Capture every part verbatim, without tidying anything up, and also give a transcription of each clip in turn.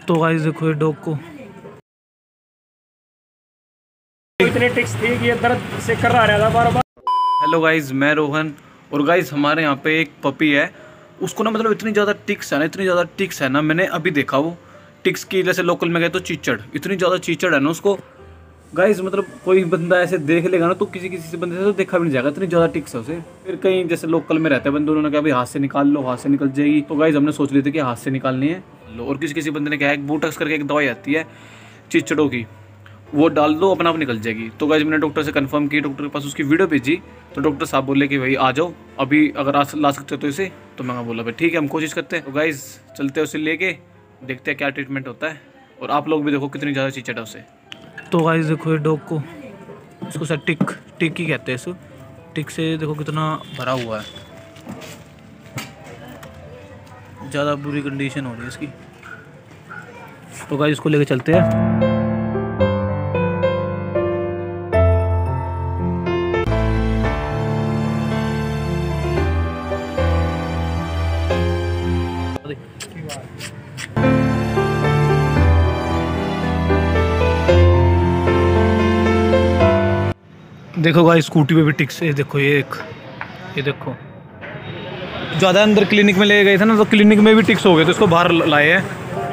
तो गाइस देखो ये डॉग को इतने टिक्स थी कि ये दर्द से कर रहा था बार बार। हेलो गाइस, मैं रोहन। और गाइस हमारे यहाँ पे एक पपी है, उसको ना मतलब इतनी ज़्यादा टिक्स है ना, इतनी ज़्यादा टिक्स है ना, मैंने अभी देखा वो टिक्स की। जैसे लोकल में गए तो चीचड़, इतनी ज़्यादा चीचड़ है ना उसको। गाइस मतलब कोई बंदा ऐसे देख लेगा ना तो किसी किसी से बंदे से तो देखा भी नहीं जाएगा, इतनी ज़्यादा टिक्स है उसे। फिर कहीं जैसे लोकल में रहते हैं बंदे, उन्होंने कहा भाई हाथ से निकाल लो, हाथ से निकल जाएगी। तो गाइस हमने सोच लिए थे कि हाथ से निकालनी है लो। और किसी किसी बंदे ने कहा है बूटक्स करके एक दवाई आती है चीचड़ों की, वो डाल दो अपना आप निकल जाएगी। तो गाइस मैंने डॉक्टर से कंफर्म की, डॉक्टर के पास उसकी वीडियो भेजी तो डॉक्टर साहब बोले कि भाई आ जाओ अभी, अगर आ ला सकते हो तो इसे। तो मैंने बोला भाई ठीक है, हम कोशिश करते हैं। तो गाइस चलते हैं उसे लेके, देखते हैं क्या ट्रीटमेंट होता है। और आप लोग भी देखो कितनी ज़्यादा चीचड़ है उसे। तो गाइस देखो ये डॉग को, इसको सर टिक टिक ही कहते हैं इसको। टिक से देखो कितना भरा हुआ है, ज़्यादा बुरी कंडीशन हो रही है इसकी। तो गाइस इसको लेके चलते हैं। देखो गाइस स्कूटी पे भी टिक्स है, देखो ये एक, ये देखो ज़्यादा अंदर क्लिनिक में ले गए थे ना तो क्लिनिक में भी टिक्स हो गए, तो इसको बाहर लाए हैं।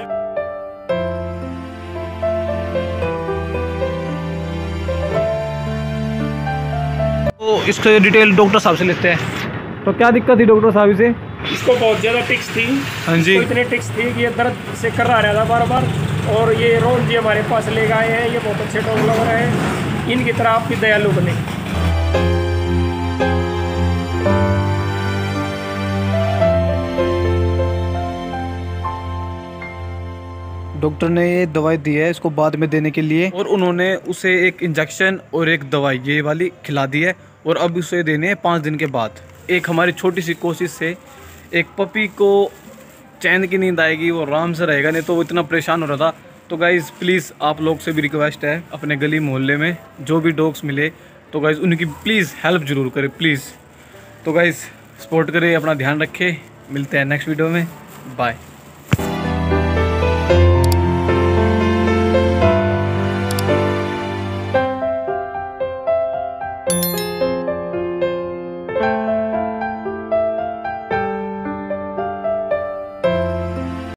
तो इसके डिटेल डॉक्टर साहब से लेते हैं। तो क्या दिक्कत थी डॉक्टर साहब इसे? इसको बहुत ज़्यादा टिक्स थी। हाँ जी, इतने टिक्स थी कि ये दर्द से कर रहा था बार बार। और ये रोहन जी हमारे पास ले गए हैं, ये बहुत अच्छे डॉग लग रहे हैं, इनकी तरह आपकी दयालु बने। डॉक्टर ने ये दवाई दी है इसको बाद में देने के लिए, और उन्होंने उसे एक इंजेक्शन और एक दवाई ये वाली खिला दी है। और अब उसे देने हैं पाँच दिन के बाद। एक हमारी छोटी सी कोशिश से एक पपी को चैन की नींद आएगी, वो आराम से रहेगा, नहीं तो वो इतना परेशान हो रहा था। तो गाइज़ प्लीज़ आप लोग से भी रिक्वेस्ट है, अपने गली मोहल्ले में जो भी डॉग्स मिले तो गाइज़ उनकी प्लीज़ हेल्प ज़रूर करें प्लीज़। तो गाइज़ सपोर्ट करें, अपना ध्यान रखें। मिलते हैं नेक्स्ट वीडियो में, बाय।